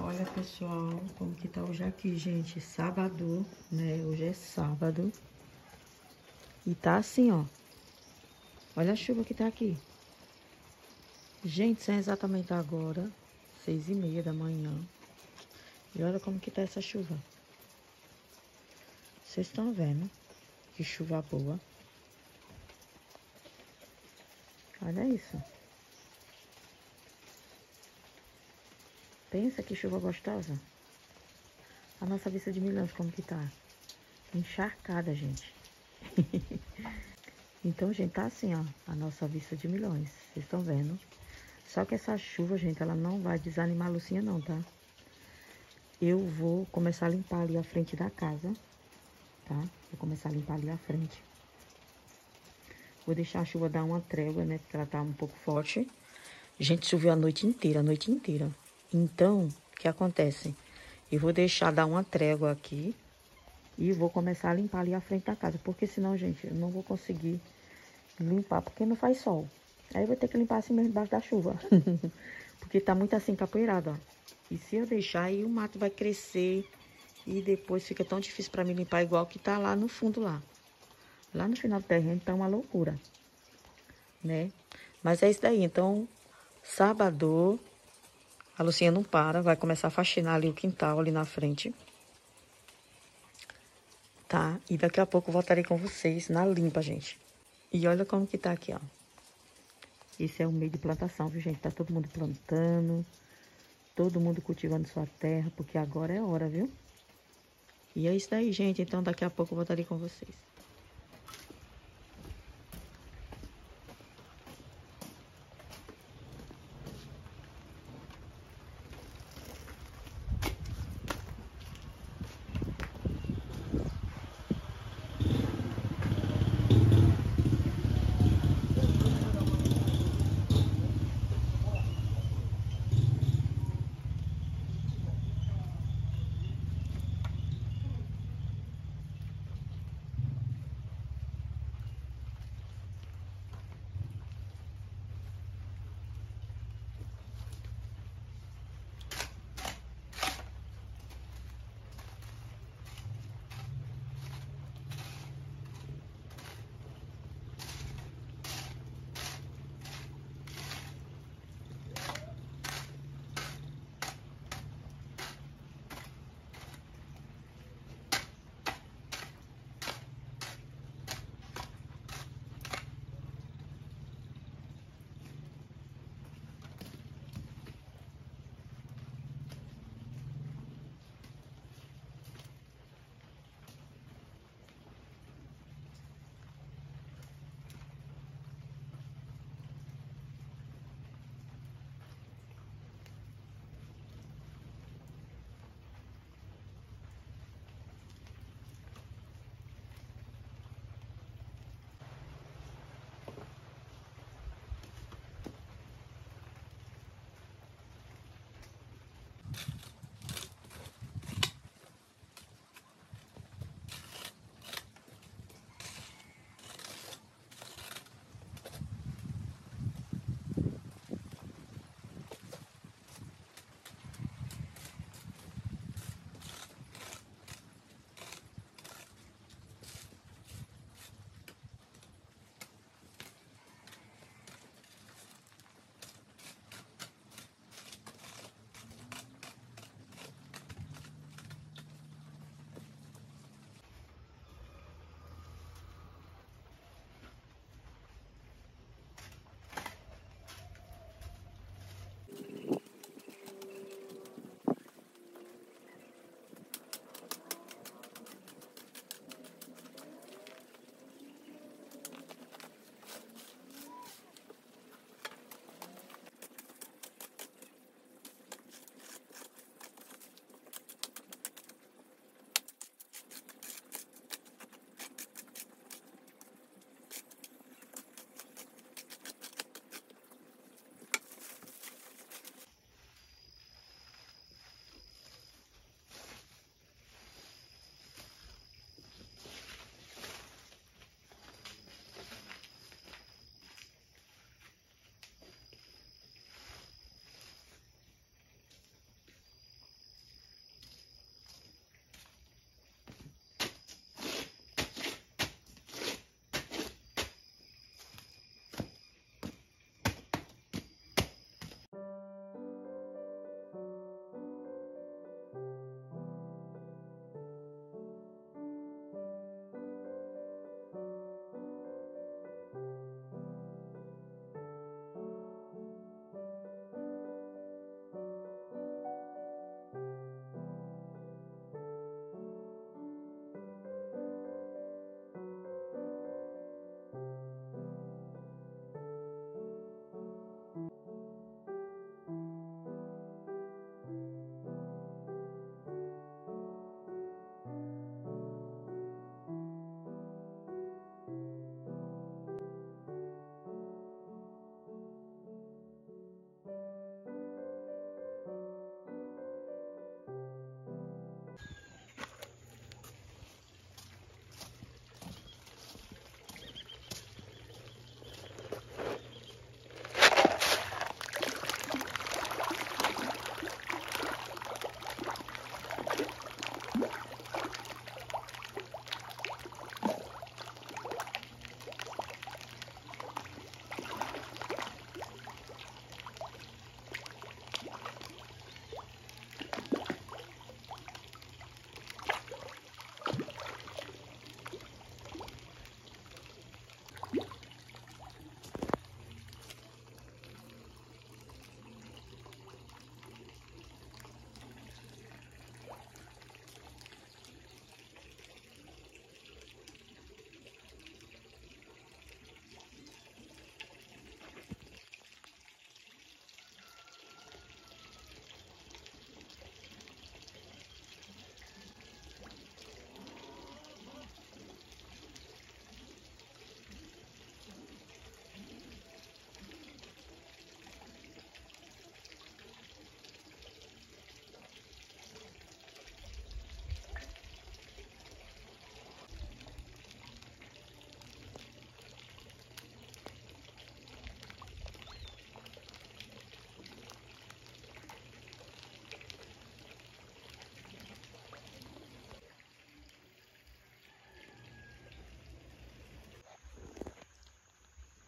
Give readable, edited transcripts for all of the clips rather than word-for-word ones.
Olha, pessoal, como que tá hoje aqui, gente. Sábado, né? Hoje é sábado. E tá assim, ó. Olha a chuva que tá aqui. Gente, são exatamente agora, 6h30 da manhã. E olha como que tá essa chuva. Vocês estão vendo? Que chuva boa. Olha isso. Pensa que chuva gostosa. A nossa Vista de Milhões, como que tá? Encharcada, gente. Então, gente, tá assim, ó. A nossa Vista de Milhões. Vocês estão vendo? Só que essa chuva, gente, ela não vai desanimar a Lucinha, não, tá? Eu vou começar a limpar ali a frente da casa, tá? Vou começar a limpar ali a frente. Vou deixar a chuva dar uma trégua, né? Porque ela tá um pouco forte. Gente, choveu a noite inteira, a noite inteira. Então, o que acontece? Eu vou deixar dar uma trégua aqui e vou começar a limpar ali a frente da casa. Porque senão, gente, eu não vou conseguir limpar, porque não faz sol. Aí eu vou ter que limpar assim mesmo debaixo da chuva. Porque tá muito assim, capoeirado, ó. E se eu deixar, aí o mato vai crescer e depois fica tão difícil pra mim limpar igual que tá lá no fundo lá. Lá no final do terreno tá uma loucura, né? Mas é isso daí, então, sábado, a Lucinha não para, vai começar a faxinar ali o quintal, ali na frente. Tá? E daqui a pouco eu voltarei com vocês na limpa, gente. E olha como que tá aqui, ó. Esse é o meio de plantação, viu, gente? Tá todo mundo plantando, todo mundo cultivando sua terra, porque agora é hora, viu? E é isso daí, gente. Então, daqui a pouco eu voltarei com vocês.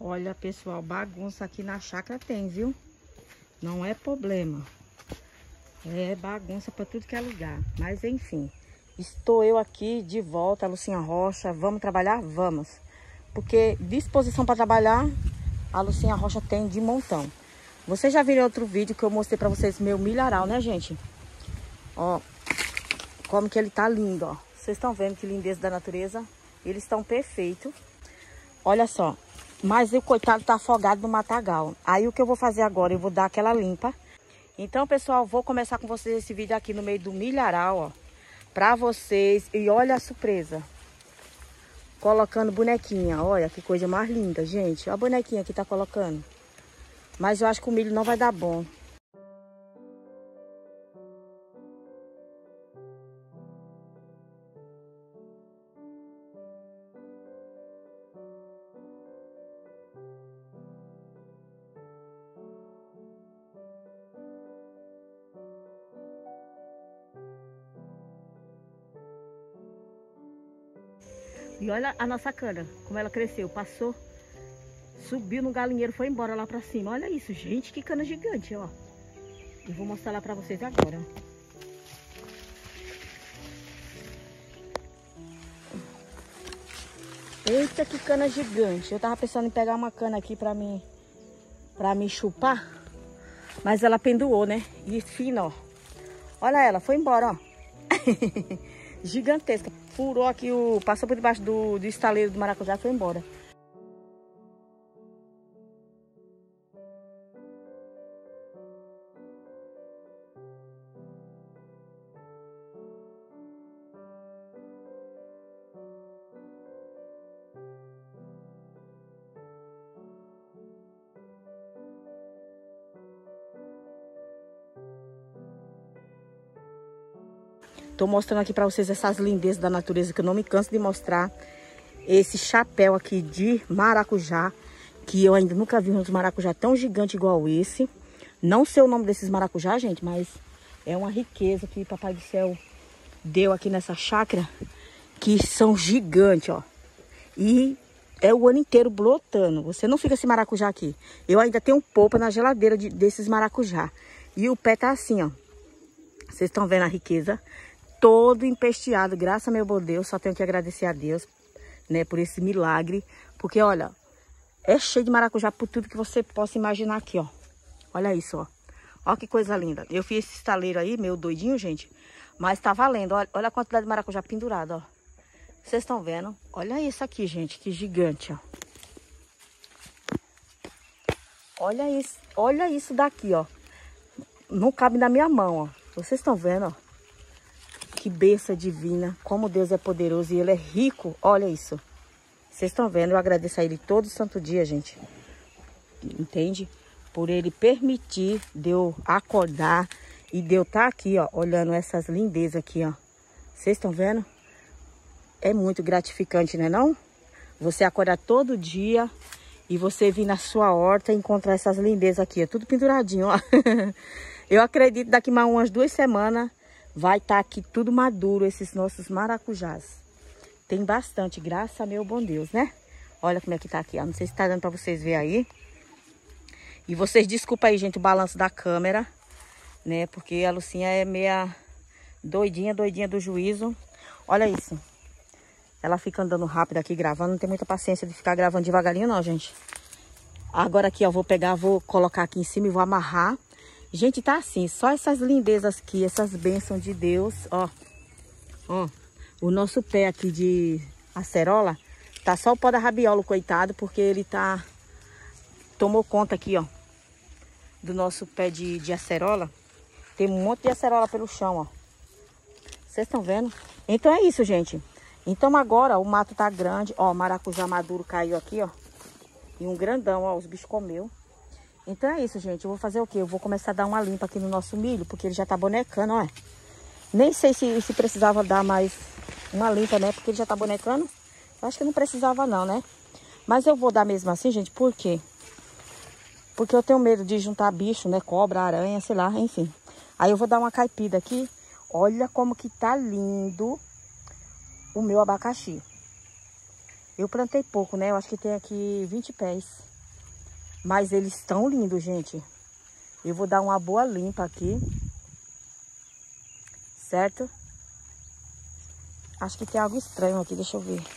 Olha, pessoal, bagunça aqui na chácara tem, viu? Não é problema. É bagunça para tudo que é lugar. Mas enfim, estou eu aqui de volta, Lucinha Rocha. Vamos trabalhar? Vamos. Porque disposição para trabalhar, a Lucinha Rocha tem de montão. Vocês já viram outro vídeo que eu mostrei para vocês meu milharal, né, gente? Ó, como que ele tá lindo, ó. Vocês estão vendo que lindeza da natureza? Eles estão perfeitos. Olha só. Mas o coitado tá afogado no matagal. Aí o que eu vou fazer agora? Eu vou dar aquela limpa. Então, pessoal, vou começar com vocês esse vídeo aqui no meio do milharal, ó. Pra vocês. E olha a surpresa. Colocando bonequinha. Olha que coisa mais linda, gente. Olha a bonequinha que tá colocando. Mas eu acho que o milho não vai dar bom. E olha a nossa cana, como ela cresceu. Passou, subiu no galinheiro, foi embora lá pra cima. Olha isso, gente, que cana gigante, ó. Eu vou mostrar lá pra vocês agora. Eita, que cana gigante. Eu tava pensando em pegar uma cana aqui pra mim chupar. Mas ela pendurou, né? E fina, ó. Olha ela, foi embora, ó. Gigantesca. Furou aqui, passou por debaixo do estaleiro do maracujá e foi embora. Tô mostrando aqui pra vocês essas lindezas da natureza que eu não me canso de mostrar. Esse chapéu aqui de maracujá, que eu ainda nunca vi um maracujá tão gigante igual esse. Não sei o nome desses maracujá, gente, mas é uma riqueza que Papai do Céu deu aqui nessa chácara, que são gigantes, ó. E é o ano inteiro brotando. Você não fica esse maracujá aqui. Eu ainda tenho polpa na geladeira desses maracujá. E o pé tá assim, ó. Vocês estão vendo a riqueza? Todo empesteado, graças a meu bom Deus. Só tenho que agradecer a Deus, né, por esse milagre. Porque, olha, é cheio de maracujá por tudo que você possa imaginar aqui, ó. Olha isso, ó. Olha que coisa linda. Eu fiz esse estaleiro aí, meio doidinho, gente. Mas tá valendo. Olha a quantidade de maracujá pendurado, ó. Vocês estão vendo? Olha isso aqui, gente. Que gigante, ó. Olha isso daqui, ó. Não cabe na minha mão, ó. Vocês estão vendo, ó. Que bênção divina. Como Deus é poderoso e Ele é rico. Olha isso. Vocês estão vendo? Eu agradeço a Ele todo santo dia, gente. Entende? Por Ele permitir de eu acordar e de eu estar aqui, ó. Olhando essas lindezas aqui, ó. Vocês estão vendo? É muito gratificante, né não? Você acordar todo dia e você vir na sua horta e encontrar essas lindezas aqui, ó. Tudo penduradinho, ó. Eu acredito que daqui mais umas 2 semanas vai estar aqui tudo maduro, esses nossos maracujás. Tem bastante, graças a meu bom Deus, né? Olha como é que tá aqui, ó. Não sei se tá dando pra vocês verem aí. E vocês desculpa aí, gente, o balanço da câmera, né? Porque a Lucinha é meia doidinha do juízo. Olha isso. Ela fica andando rápido aqui gravando. Não tem muita paciência de ficar gravando devagarinho não, gente. Agora aqui, ó, vou colocar aqui em cima e vou amarrar. Gente, tá assim, só essas lindezas aqui, essas bênçãos de Deus, ó. Ó, o nosso pé aqui de acerola, tá só o pó da rabiola, coitado, porque ele tomou conta aqui, ó, do nosso pé de acerola. Tem um monte de acerola pelo chão, ó. Vocês estão vendo? Então é isso, gente. Então agora o mato tá grande, ó, o maracujá maduro caiu aqui, ó. E um grandão, ó, os bichos comeu. Então é isso, gente. Eu vou fazer o quê? Eu vou começar a dar uma limpa aqui no nosso milho, porque ele já tá bonecando, ó. Nem sei se precisava dar mais uma limpa, né? Porque ele já tá bonecando. Eu acho que não precisava não, né? Mas eu vou dar mesmo assim, gente. Por quê? Porque eu tenho medo de juntar bicho, né? Cobra, aranha, sei lá, enfim. Aí eu vou dar uma caipida aqui. Olha como que tá lindo o meu abacaxi. Eu plantei pouco, né? Eu acho que tem aqui 20 pés. Mas eles estão lindos, gente. Eu vou dar uma boa limpa aqui. Certo? Acho que tem algo estranho aqui, deixa eu ver.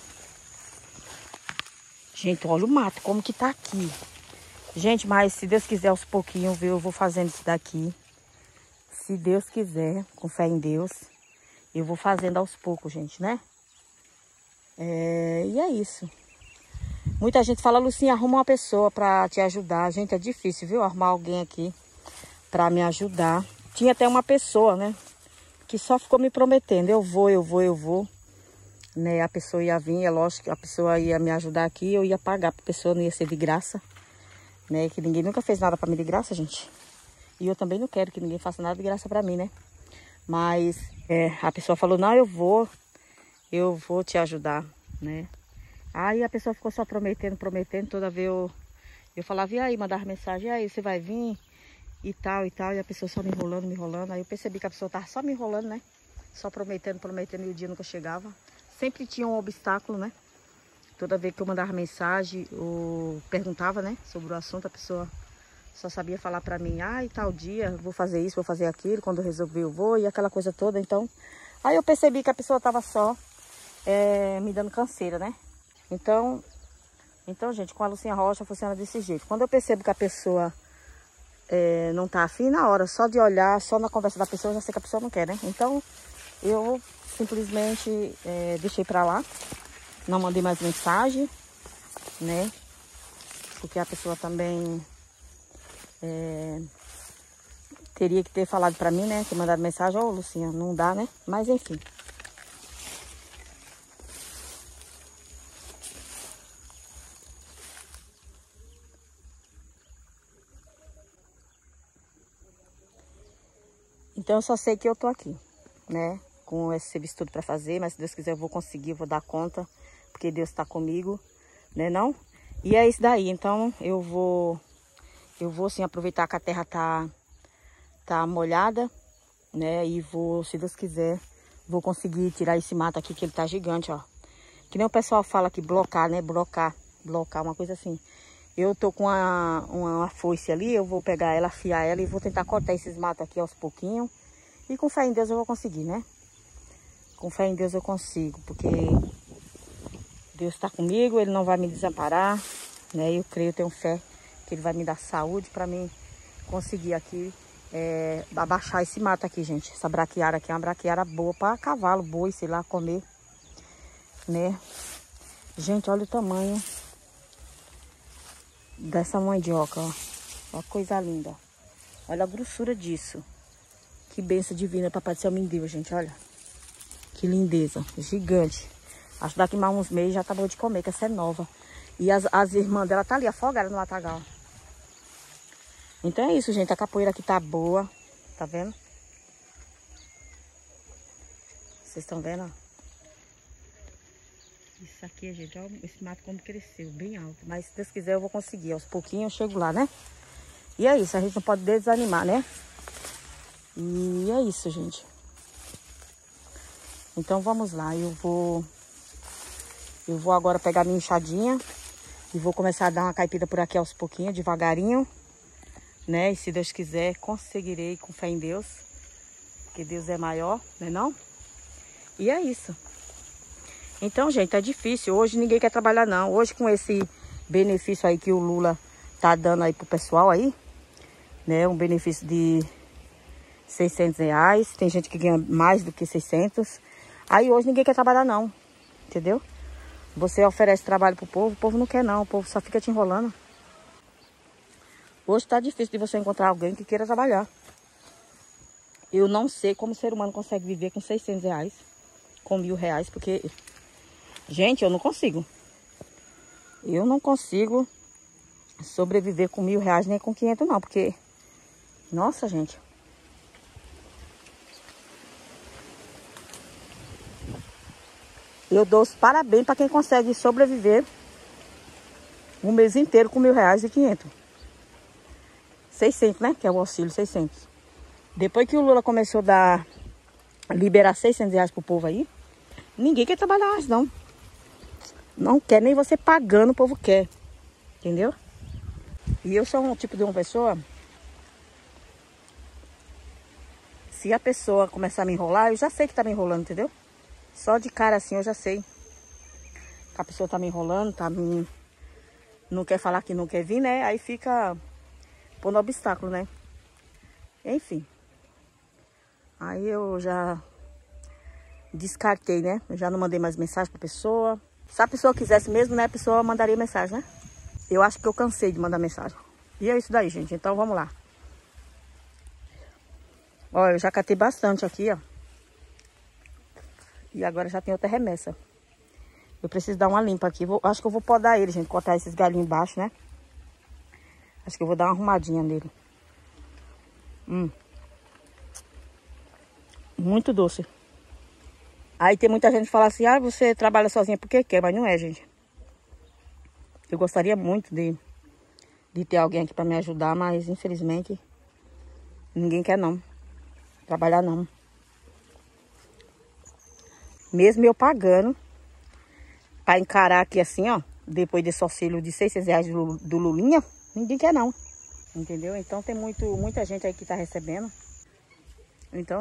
Gente, olha o mato, como que tá aqui. Gente, mas se Deus quiser, aos pouquinhos, eu vou fazendo isso daqui. Se Deus quiser, com fé em Deus, eu vou fazendo aos poucos, gente, né? E é isso. Muita gente fala, Lucinha, arruma uma pessoa pra te ajudar. Gente, é difícil, viu? Arrumar alguém aqui pra me ajudar. Tinha até uma pessoa, né? Que só ficou me prometendo, eu vou. Né? A pessoa ia vir, é lógico que a pessoa ia me ajudar aqui, eu ia pagar pra pessoa, não ia ser de graça. Né? Que ninguém nunca fez nada pra mim de graça, gente. E eu também não quero que ninguém faça nada de graça pra mim, né? Mas a pessoa falou, não, eu vou te ajudar, né? Aí a pessoa ficou só prometendo, toda vez eu falava, e aí, mandava mensagem, e aí, você vai vir? E tal, e a pessoa só me enrolando. Aí eu percebi que a pessoa tava só me enrolando, né? Só prometendo, e o dia nunca chegava. Sempre tinha um obstáculo, né? Toda vez que eu mandava mensagem, ou perguntava, né? Sobre o assunto, a pessoa só sabia falar pra mim, e tal dia, vou fazer isso, vou fazer aquilo, quando eu resolver eu vou, e aquela coisa toda, então. Aí eu percebi que a pessoa tava só me dando canseira, né? Então, gente, com a Lucinha Rocha funciona desse jeito. Quando eu percebo que a pessoa não tá afim, na hora, só de olhar, só na conversa da pessoa, eu já sei que a pessoa não quer, né? Então, eu simplesmente deixei pra lá, não mandei mais mensagem, né? Porque a pessoa também teria que ter falado pra mim, né? Ter mandado mensagem, Lucinha, não dá, né? Mas enfim. Então eu só sei que eu tô aqui, né? Com esse serviço tudo pra fazer, mas se Deus quiser eu vou conseguir, eu vou dar conta, porque Deus tá comigo, né não? E é isso daí, então eu vou sim aproveitar que a terra tá molhada, né? E vou, se Deus quiser, vou conseguir tirar esse mato aqui que ele tá gigante, ó. Que nem o pessoal fala que blocar, né? Blocar, uma coisa assim. Eu tô com uma foice ali, eu vou pegar ela, afiar ela e vou tentar cortar esses matos aqui aos pouquinhos. E com fé em Deus eu vou conseguir, né? Com fé em Deus eu consigo, porque Deus tá comigo, Ele não vai me desamparar, né? Eu creio, tenho fé que Ele vai me dar saúde para mim conseguir aqui abaixar esse mato aqui, gente. Essa braquiária aqui é uma braquiária boa para cavalo, boi, sei lá, comer, né? Gente, olha o tamanho dessa mandioca, ó. Olha que coisa linda. Olha a grossura disso. Que bênção divina, papai do céu me deu, gente, olha. Que lindeza, gigante. Acho que daqui mais uns meses já tá bom de comer, que essa é nova. E as irmãs dela tá ali afogadas no matagal. Então é isso, gente. A capoeira aqui tá boa. Tá vendo? Vocês estão vendo, ó? Isso aqui, gente, ó, esse mato como cresceu, bem alto. Mas se Deus quiser eu vou conseguir. Aos pouquinhos eu chego lá, né? E é isso, a gente não pode desanimar, né? E é isso, gente. Então vamos lá, eu vou agora pegar minha enxadinha e vou começar a dar uma caipira por aqui aos pouquinhos, devagarinho, né? E se Deus quiser, conseguirei com fé em Deus, porque Deus é maior, né não? E é isso. Então, gente, tá difícil. Hoje ninguém quer trabalhar, não. Hoje com esse benefício aí que o Lula tá dando aí pro pessoal aí, né? Um benefício de R$600. Tem gente que ganha mais do que 600. Aí hoje ninguém quer trabalhar, não. Entendeu? Você oferece trabalho pro povo, o povo não quer, não. O povo só fica te enrolando. Hoje tá difícil de você encontrar alguém que queira trabalhar. Eu não sei como o ser humano consegue viver com R$600, com R$1.000, porque... Gente, eu não consigo. Eu não consigo sobreviver com R$1.000 nem com 500 não, porque... Nossa, gente. Eu dou os parabéns para quem consegue sobreviver um mês inteiro com R$1.000 e 500. 600, né? Que é o auxílio, 600. Depois que o Lula começou a liberar R$600 pro povo aí, ninguém quer trabalhar mais, não. Não quer, nem você pagando, o povo quer. Entendeu? E eu sou um tipo de uma pessoa... Se a pessoa começar a me enrolar, eu já sei que tá me enrolando, entendeu? Só de cara assim eu já sei que a pessoa tá me enrolando, não quer falar que não quer vir, né? Aí fica pondo obstáculo, né? Enfim. Aí eu já descartei, né? Eu já não mandei mais mensagem pra pessoa. Se a pessoa quisesse mesmo, né? A pessoa mandaria mensagem, né? Eu acho que eu cansei de mandar mensagem. E é isso daí, gente. Então vamos lá. Ó, eu já catei bastante aqui, ó. E agora já tem outra remessa. Eu preciso dar uma limpa aqui. Acho que eu vou podar ele, gente. Cortar esses galinhos embaixo, né? Acho que eu vou dar uma arrumadinha nele. Muito doce. Aí tem muita gente que fala assim, ah, você trabalha sozinha porque quer, mas não é, gente. Eu gostaria muito de ter alguém aqui pra me ajudar, mas infelizmente ninguém quer não. Trabalhar não. Mesmo eu pagando pra encarar aqui assim, ó, depois desse auxílio de R$600 do Lulinha, ninguém quer não. Entendeu? Então tem muita gente aí que tá recebendo. Então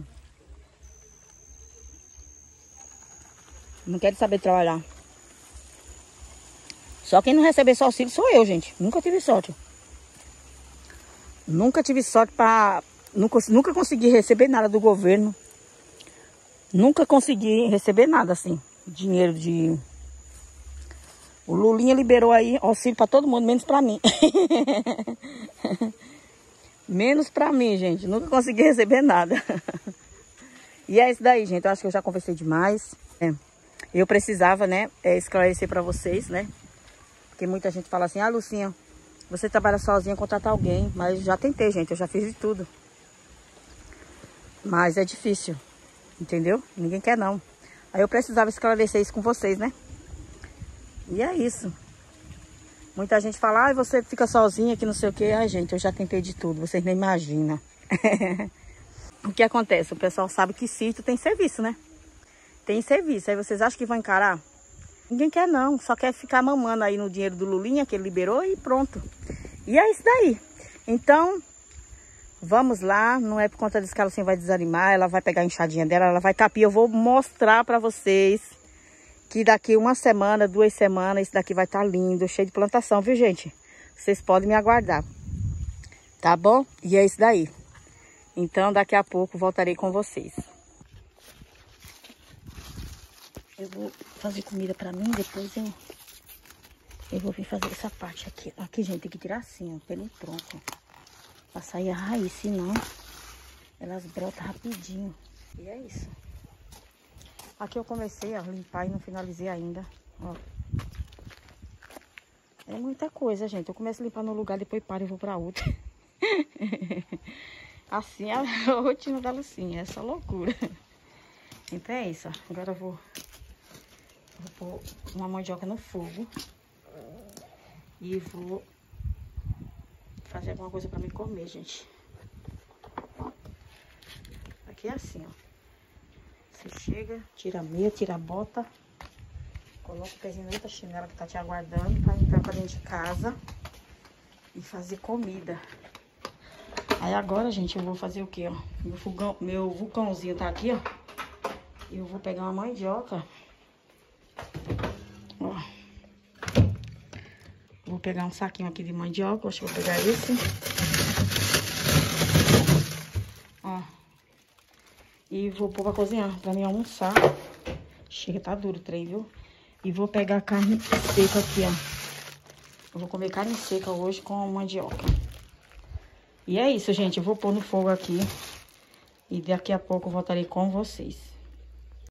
não quero saber de trabalhar. Só quem não receber esse auxílio sou eu, gente. Nunca tive sorte. Nunca tive sorte pra... Nunca consegui receber nada do governo. Nunca consegui receber nada, assim. Dinheiro de... O Lulinha liberou aí auxílio pra todo mundo, menos pra mim. Menos pra mim, gente. Nunca consegui receber nada. E é isso daí, gente. Eu acho que eu já conversei demais. Eu precisava, né, esclarecer pra vocês, né? Porque muita gente fala assim, ah, Lucinha, você trabalha sozinha, contratar alguém. Mas já tentei, gente. Eu já fiz de tudo. Mas é difícil. Entendeu? Ninguém quer, não. Aí eu precisava esclarecer isso com vocês, né? E é isso. Muita gente fala, ah, você fica sozinha, que não sei o quê. Ai, gente, eu já tentei de tudo. Vocês nem imaginam. O que acontece? O pessoal sabe que sítio tem serviço, né? Tem serviço. Aí vocês acham que vão encarar? Ninguém quer, não. Só quer ficar mamando aí no dinheiro do Lulinha, que ele liberou, e pronto. E é isso daí. Então... Vamos lá, não é por conta disso que ela assim vai desanimar, ela vai pegar a enxadinha dela, ela vai tapir. Eu vou mostrar pra vocês que daqui 1 semana, 2 semanas, esse daqui vai estar lindo, cheio de plantação, viu, gente? Vocês podem me aguardar, tá bom? E é isso daí. Então, daqui a pouco voltarei com vocês. Eu vou fazer comida pra mim, depois eu vou vir fazer essa parte aqui. Aqui, gente, tem que tirar assim, ó, pelo tronco. Pra sair a raiz, senão elas brotam rapidinho. E é isso. Aqui eu comecei a limpar e não finalizei ainda. Ó. É muita coisa, gente. Eu começo a limpar no lugar, depois paro e vou pra outra. Assim é a rotina da Lucinha. É essa loucura. Então é isso. Agora eu vou pôr uma mandioca no fogo. E vou... fazer alguma coisa pra me comer, gente. Aqui é assim, ó. Você chega, tira a meia, tira a bota, coloca o pezinho na outra chinela que tá te aguardando pra entrar pra dentro de casa e fazer comida. Aí agora, gente, eu vou fazer o quê, ó? Meu vulcãozinho tá aqui, ó. E eu vou pegar uma mandioca. Ó. Vou pegar um saquinho aqui de mandioca, acho que vou pegar esse. Ó. E vou pôr pra cozinhar, pra mim almoçar. Chega, tá duro o trem, viu? E vou pegar a carne seca aqui, ó. Eu vou comer carne seca hoje com mandioca. E é isso, gente. Eu vou pôr no fogo aqui. E daqui a pouco eu voltarei com vocês.